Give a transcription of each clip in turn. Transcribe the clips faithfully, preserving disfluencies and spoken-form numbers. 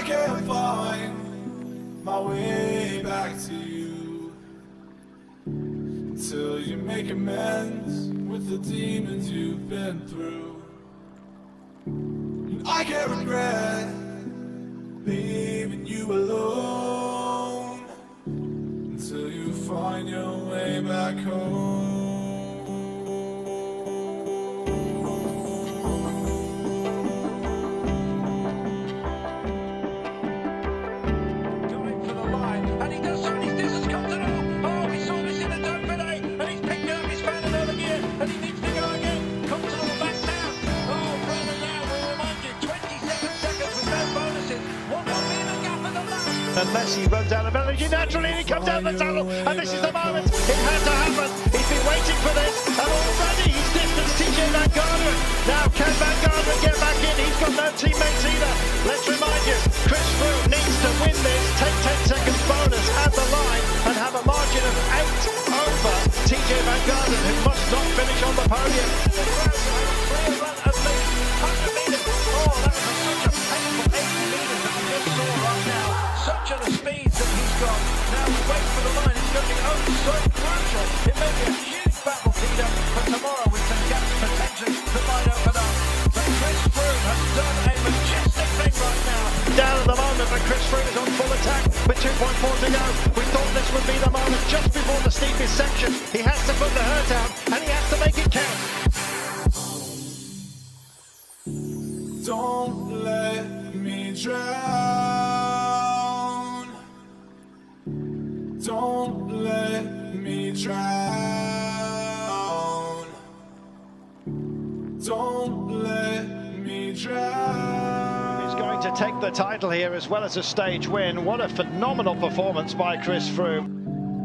can't find my way back to you until you make amends with the demons you've been through. And I can't regret leaving you alone until you find your way back home. And Messi runs out of energy naturally, and he comes out of the tunnel, and this is the moment. It had to happen. He's been waiting for this, and already he's distanced T J Van Garderen. Now, can Van Garderen get back in? He's got no teammates either. Let's remind you, Chris Froome needs to win this, take ten seconds bonus at the line, and have a margin of eight over T J Van Garderen, who must not finish on the podium. Clear run at least one hundred metres. Oh, that was such a painful eighty metres that we just saw right now. Such are the speeds that he's got. Now we wait for the line. It's going to be oh so crucial. It may be a huge battle, Peter, but tomorrow with some gaps potentially that might open up. But Chris Froome has done a majestic thing right now. Down at the moment, but Chris Froome is on full attack with two point four to go. We thought this would be the moment just before the steepest section. He has to put the hurt down, and he has to make it count. Don't let me drown. Don't let me drown. Don't let me drown. He's going to take the title here as well as a stage win. What a phenomenal performance by Chris Froome.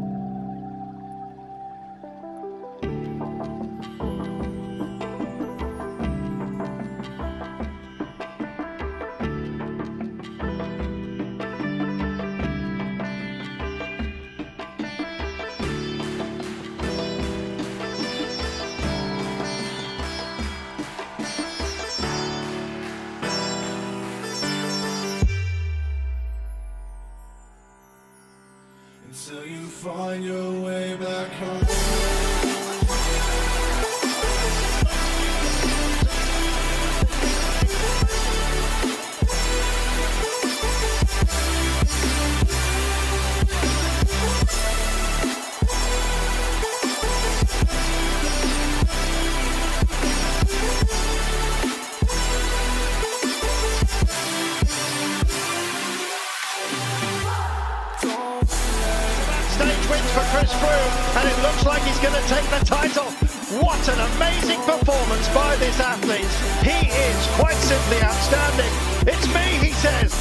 Until you find your way back home. Wins for Chris Froome, and it looks like he's going to take the title. What an amazing performance by this athlete. He is quite simply outstanding. It's me, he says.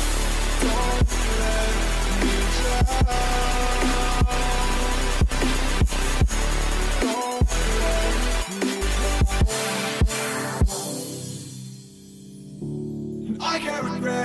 I can't regret